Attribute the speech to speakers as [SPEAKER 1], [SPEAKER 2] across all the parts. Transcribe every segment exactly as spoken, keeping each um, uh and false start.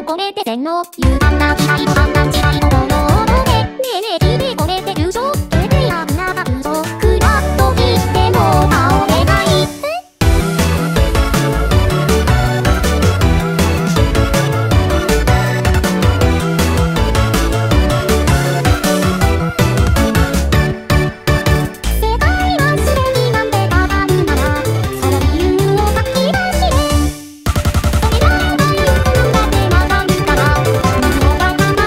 [SPEAKER 1] これで洗脳歪んだ時代の判断時代のものをねねえねえ聞いてこれで友情えてやんな嘘クラッと言っても倒れない世界はすでになんで語るならその理由を書き出してそれらが言うんだって学ぶから物語になって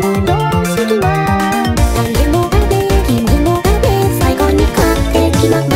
[SPEAKER 1] 最後に買ってきま